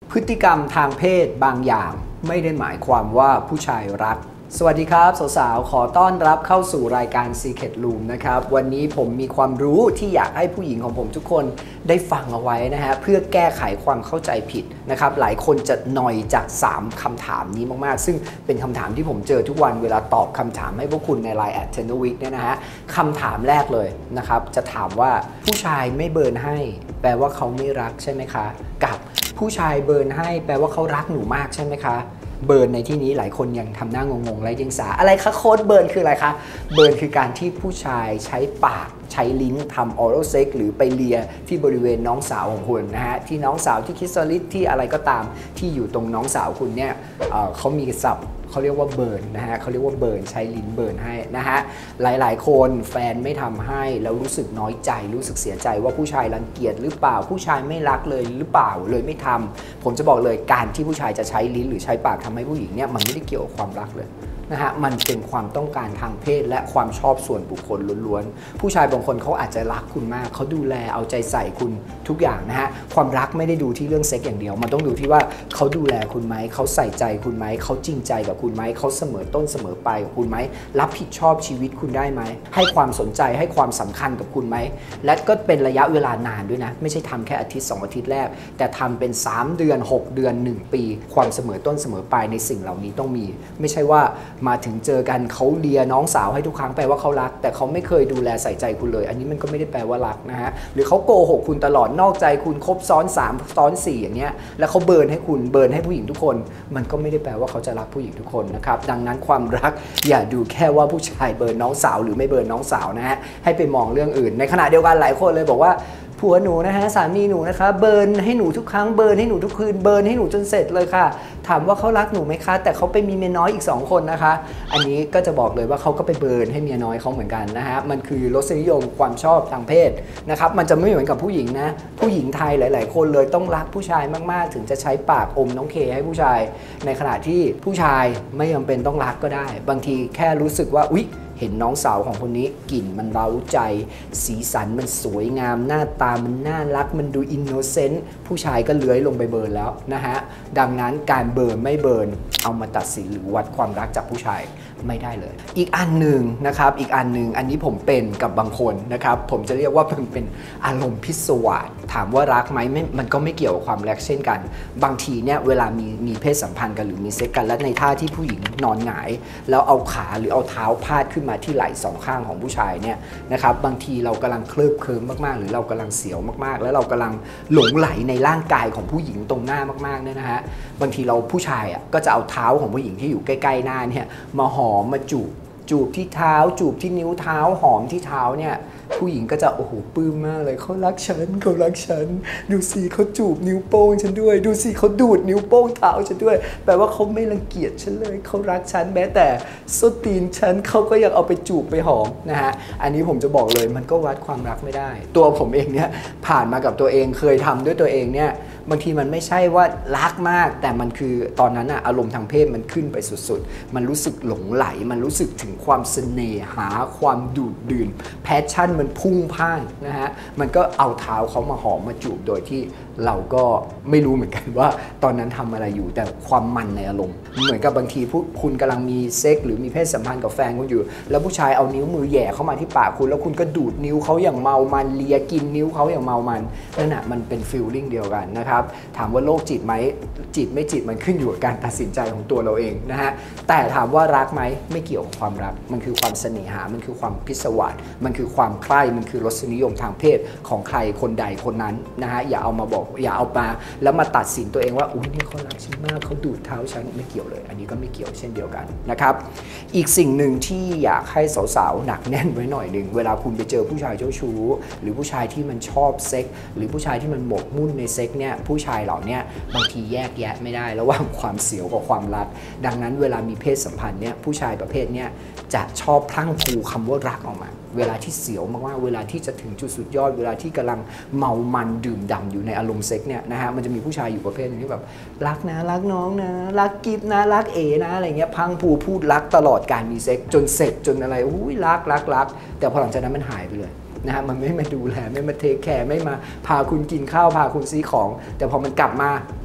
พฤติกรรมทางเพศบางอย่างไม่ได้หมายความว่าผู้ชายรักสวัสดีครับสาวๆขอต้อนรับเข้าสู่รายการ Secret Room นะครับวันนี้ผมมีความรู้ที่อยากให้ผู้หญิงของผมทุกคนได้ฟังเอาไว้นะฮะเพื่อแก้ไขความเข้าใจผิดนะครับหลายคนจะหน่อยจาก3คำถามนี้มากๆซึ่งเป็นคำถามที่ผมเจอทุกวันเวลาตอบคำถามให้พวกคุณใน Line @tenderweek เนี่ยนะฮะคำถามแรกเลยนะครับจะถามว่าผู้ชายไม่เบิร์นให้แปลว่าเขาไม่รักใช่ไหมคะกับผู้ชายเบิร์นให้แปลว่าเขารักหนูมากใช่ไหมคะเบิร์นในที่นี้หลายคนยังทำหน้างงๆไร้เดียงสาอะไรคะโค้ดเบิร์นคืออะไรคะเบิร์นคือการที่ผู้ชายใช้ปากใช้ลิ้นทำออรัลเซ็กหรือไปเลียที่บริเวณน้องสาวของคุณนะฮะที่น้องสาวที่คิสซอลิสที่อะไรก็ตามที่อยู่ตรงน้องสาวคุณเนี่ยเขามีศัพท์เขาเรียกว่าเบิร์นนะฮะเขาเรียกว่าเบิร์นใช้ลิ้นเบิร์นให้นะฮะหลายๆคนแฟนไม่ทำให้แล้วรู้สึกน้อยใจรู้สึกเสียใจว่าผู้ชายรังเกียจหรือเปล่าผู้ชายไม่รักเลยหรือเปล่าเลยไม่ทำผมจะบอกเลยการที่ผู้ชายจะใช้ลิ้นหรือใช้ปากทำให้ผู้หญิงเนี่ยมันไม่ได้เกี่ยวกับความรักเลยนะฮะมันเป็นความต้องการทางเพศและความชอบส่วนบุคคลล้วนๆผู้ชายบางคนเขาอาจจะรักคุณมากเขาดูแลเอาใจใส่คุณทุกอย่างนะฮะความรักไม่ได้ดูที่เรื่องเซ็กอย่างเดียวมันต้องดูที่ว่าเขาดูแลคุณไหมเขาใส่ใจคุณไหมเขาจริงใจกับคุณไหมเขาเสมอต้นเสมอปลายกับคุณไหมรับผิดชอบชีวิตคุณได้ไหมให้ความสนใจให้ความสำคัญกับคุณไหมและก็เป็นระยะเวลานานด้วยนะไม่ใช่ทำแค่อาทิตย์2อาทิตย์แรกแต่ทำเป็น3 เดือน6 เดือน1 ปีความเสมอต้นเสมอปลายในสิ่งเหล่านี้ต้องมีไม่ใช่ว่ามาถึงเจอกันเขาเลียน้องสาวให้ทุกครั้งแปลว่าเขารักแต่เขาไม่เคยดูแลใส่ใจคุณเลยอันนี้มันก็ไม่ได้แปลว่ารักนะฮะหรือเขาโกหกคุณตลอดนอกใจคุณคบซ้อน3ซ้อน4อย่างเงี้ยแล้วเขาเบิร์นให้คุณเบิร์นให้ผู้หญิงทุกคนมันก็ไม่ได้แปลว่าเขาจะรักผู้หญิงทุกคนนะครับดังนั้นความรักอย่าดูแค่ว่าผู้ชายเบิร์นน้องสาวหรือไม่เบิร์นน้องสาวนะฮะให้ไปมองเรื่องอื่นในขณะเดียวกันหลายคนเลยบอกว่าผัวหนูนะฮะสามีหนูนะคะเบิร์นให้หนูทุกครั้งเบิร์นให้หนูทุกคืนเบิร์นให้หนูจนเสร็จเลยค่ะถามว่าเขารักหนูไหมคะแต่เขาไปมีเมียน้อยอีก2 คนนะคะอันนี้ก็จะบอกเลยว่าเขาก็ไปเบิร์นให้เมียน้อยเขาเหมือนกันนะฮะมันคือรสนิยมความชอบทางเพศนะครับมันจะไม่เหมือนกับผู้หญิงนะผู้หญิงไทยหลายๆคนเลยต้องรักผู้ชายมากๆถึงจะใช้ปากอมน้องเคให้ผู้ชายในขณะที่ผู้ชายไม่จำเป็นต้องรักก็ได้บางทีแค่รู้สึกว่าอุ๊ยเห็นน้องสาวของคนนี้กลิ่นมันเร้าใจสีสันมันสวยงามหน้าตามันน่ารักมันดูอินโนเซนต์ผู้ชายก็เลื้อยลงไปเบิร์นแล้วนะฮะดังนั้นการเบิร์นไม่เบิร์นเอามาตัดสินหรือวัดความรักจากผู้ชายไม่ได้เลยอีกอันหนึ่งนะครับอีกอันหนึ่งอันนี้ผมเป็นกับบางคนนะครับผมจะเรียกว่ามันเป็นอารมณ์พิศวาสถามว่ารักไหมมันก็ไม่เกี่ยวกับความรักเช่นกันบางทีเนี่ยเวลามีเพศสัมพันธ์กันหรือมีเซ็กกันและในท่าที่ผู้หญิงนอนหงายแล้วเอาขาหรือเอาเท้าพาดขึ้นมาที่ไหล่2 ข้างของผู้ชายเนี่ยนะครับบางทีเรากำลังเคลิบเคลิ้มมากๆหรือเรากำลังเสียวมากๆแล้วเรากำลังหลงไหลในร่างกายของผู้หญิงตรงหน้ามากๆเนี่ยนะฮะบางทีเราผู้ชายอ่ะก็จะเอาเท้าของผู้หญิงที่อยู่ใกล้ๆหน้าเนี่ยมาหอมมาจูบที่เท้าจูบที่นิ้วเท้าหอมที่เท้าเนี่ยผู้หญิงก็จะโอ้โหปลื้มมากเลยเขารักฉันเขารักฉันดูสิเขาจูบนิ้วโป้งฉันด้วยดูสิเขาดูดนิ้วโป้งเท้าฉันด้วยแปลว่าเขาไม่รังเกียจฉันเลยเขารักฉันแม้แต่ส้นตีนฉันเขาก็ยังเอาไปจูบไปหอมนะฮะอันนี้ผมจะบอกเลยมันก็วัดความรักไม่ได้ตัวผมเองเนี่ยผ่านมากับตัวเองเคยทำด้วยตัวเองเนี่ยบางทีมันไม่ใช่ว่ารักมากแต่มันคือตอนนั้นอารมณ์ทางเพศมันขึ้นไปสุดๆมันรู้สึกหลงไหลมันรู้สึกถึงความเสน่หาความดูดดื่มแพชชั่นมันพุ่งพ่านนะฮะมันก็เอาเท้าเขามาหอมมาจูบโดยที่เราก็ไม่รู้เหมือนกันว่าตอนนั้นทำอะไรอยู่แต่ความมันในอารมณ์เหมือนกับบางทีคุณกำลังมีเซ็กหรือมีเพศสัมพันธ์กับแฟนคุณอยู่แล้วผู้ชายเอานิ้วมือแหย่เข้ามาที่ปากคุณแล้วคุณก็ดูดนิ้วเขาอย่างเมามันเลียกินนิ้วเขาอย่างเมามันนั่นน่ะมันเป็นฟีลลิ่งเดียวกันนะครับถามว่าโรคจิตไหมจิตไม่จิตมันขึ้นอยู่กับการตัดสินใจของตัวเราเองนะฮะแต่ถามว่ารักไหมไม่เกี่ยวกับความรักมันคือความเสน่หามันคือความพิศวาสมันคือความใคร่มันคือรสนิยมทางเพศของใครคนใดคนนั้นนะฮะอย่าเอามาบอกอย่าเอามาแล้วมาตัดสินตัวเองว่าอุ้ยนี่เขารักฉันมากเขาดูดเท้าฉันไม่เกี่ยวเลยอันนี้ก็ไม่เกี่ยวเช่นเดียวกันนะครับอีกสิ่งหนึ่งที่อยากให้สาวๆหนักแน่นไว้หน่อยหนึ่งเวลาคุณไปเจอผู้ชายเจ้าชู้หรือผู้ชายที่มันชอบเซ็กหรือผู้ชายที่มันหมกมุ่นในเซ็กเนี่ยผู้ชายเหล่านี้บางทีแยกแยะไม่ได้ระหว่างความเสียวกับความรักดังนั้นเวลามีเพศสัมพันธ์เนี่ยผู้ชายประเภทเนี้ยจะชอบพลั่งพลูคำว่ารักออกมาเวลาที่เสียวมากๆเวลาที่จะถึงจุดสุดยอดเวลาที่กำลังเมามันดื่มด่ำอยู่ในอารมณ์เซ็กเนี่ยนะฮะมันจะมีผู้ชายอยู่ประเภทนึงที่แบบรักนะรักน้องนะรักกิฟนะรักเอนะอะไรเงี้ยพังผูพูดรักตลอดการมีเซ็กจนเสร็จจนอะไรอุ้ยรักแต่พอหลังจากนั้นมันหายไปเลย นะฮะมันไม่มาดูแลไม่มาเทคแคร์ไม่มาพาคุณกินข้าวพาคุณซื้อของแต่พอมันกลับมา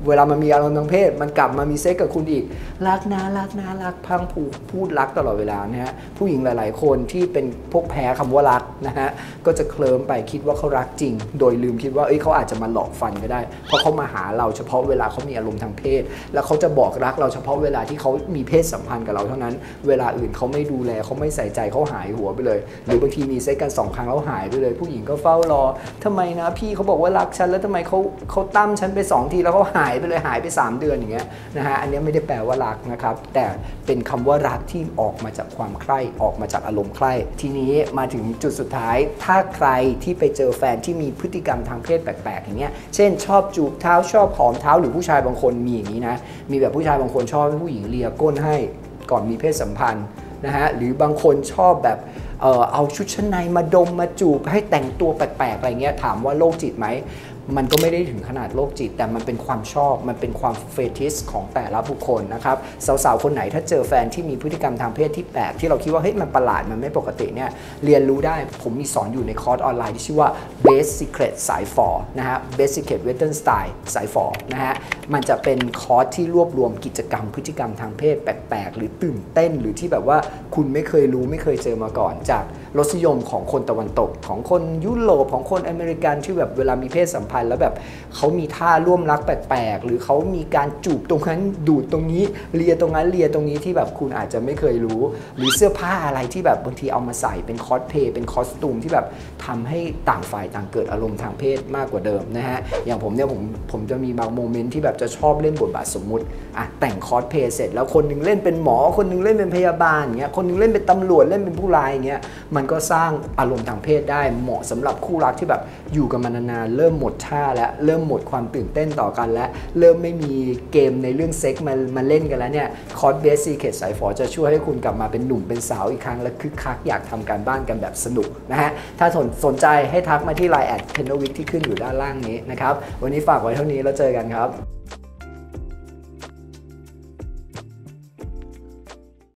เวลามันมีอารมณ์ทางเพศมันกลับมามีเซ็กกับคุณอีกรักนะรักนะรักพังผูกพูดรักตลอดเวลานะฮะผู้หญิงหลายๆคนที่เป็นพวกแพ้คำว่ารักนะฮะก็จะเคลิ้มไปคิดว่าเขารักจริงโดยลืมคิดว่าเขาอาจจะมาหลอกฟันก็ได้เพราะเขามาหาเราเฉพาะเวลาเขามีอารมณ์ทางเพศแล้วเขาจะบอกรักเราเฉพาะเวลาที่เขามีเพศสัมพันธ์กับเราเท่านั้นเวลาอื่นเขาไม่ดูแลเขาไม่ใส่ใจเขาหายหัวไปเลยหรือบางทีมีเซ็กกัน2 ครั้งแล้วหายไปเลยผู้หญิงก็เฝ้ารอทำไมนะพี่เขาบอกว่ารักฉันแล้วทำไมเขาตั้มฉันไป2 ทีแล้วเขาหายไปเลยหายไป3 เดือนอย่างเงี้ยนะฮะอันนี้ไม่ได้แปลว่ารักนะครับแต่เป็นคำว่ารักที่ออกมาจากความใคร่ออกมาจากอารมณ์ใคร่ทีนี้มาถึงจุดสุดท้ายถ้าใครที่ไปเจอแฟนที่มีพฤติกรรมทางเพศแปลกๆอย่างเงี้ยเช่นชอบจูบเท้าชอบหอมเท้าหรือผู้ชายบางคนมีอย่างนี้นะมีแบบผู้ชายบางคนชอบให้ผู้หญิงเลียก้นให้ก่อนมีเพศสัมพันธ์นะฮะหรือบางคนชอบแบบเอาชุดชั้นในมาดมมาจูบให้แต่งตัวแปลกๆอะไรเงี้ยถามว่าโรคจิตไหมมันก็ไม่ได้ถึงขนาดโรคจิตแต่มันเป็นความชอบมันเป็นความเฟติชของแต่ละบุคคลนะครับสาวๆคนไหนถ้าเจอแฟนที่มีพฤติกรรมทางเพศที่แปลกที่เราคิดว่าเฮ้ยมันประหลาดมันไม่ปกติเนี่ยเรียนรู้ได้ผมมีสอนอยู่ในคอร์สออนไลน์ที่ชื่อว่า Best Secret สายฝอนะฮะ Best Secret Western Style สายฝอนะฮะมันจะเป็นคอร์สที่รวบรวมกิจกรรมพฤติกรรมทางเพศแปลกๆหรือตื่นเต้นหรือที่แบบว่าคุณไม่เคยรู้ไม่เคยเจอมาก่อนจากรสนิยมของคนตะวันตกของคนยุโรปของคนอเมริกันที่แบบเวลามีเพศสัมพันธ์แล้วแบบเขามีท่าร่วมรักแปลกๆหรือเขามีการจูบตรงนั้นดูดตรงนี้เลียตรงนั้นเลียตรงนี้ที่แบบคุณอาจจะไม่เคยรู้หรือเสื้อผ้าอะไรที่แบบบางทีเอามาใส่เป็นคอสเพลย์เป็นคอสตูมที่แบบทำให้ต่างฝ่ายต่างเกิดอารมณ์ทางเพศมากกว่าเดิมนะฮะอย่างผมเนี่ยผมจะมีบางโมเมนต์ที่แบบจะชอบเล่นบทบาทสมมุติแต่งคอสเพลย์เสร็จแล้วคนนึงเล่นเป็นหมอคนนึงเล่นเป็นพยาบาลอย่างเงี้ยคนนึงเล่นเป็นตำรวจเล่นเป็นผู้ร้ายอย่างเงี้ยมันก็สร้างอารมณ์ทางเพศได้เหมาะสำหรับคู่รักที่แบบอยู่กันมานานๆเริ่มหมดท่าแล้วเริ่มหมดความตื่นเต้นต่อกันแล้วเริ่มไม่มีเกมในเรื่องเซ็กมาเล่นกันแล้วเนี่ยคอร์สเบสซีเคทสายฝอจะช่วยให้คุณกลับมาเป็นหนุ่มเป็นสาวอีกครั้งและคึกคักอยากทำการบ้านกันแบบสนุกนะฮะถ้าสนใจให้ทักมาที่ Line@ เพนโนวิกที่ขึ้นอยู่ด้านล่างนี้นะครับวันนี้ฝากไว้เท่านี้แล้วเจอกันครับ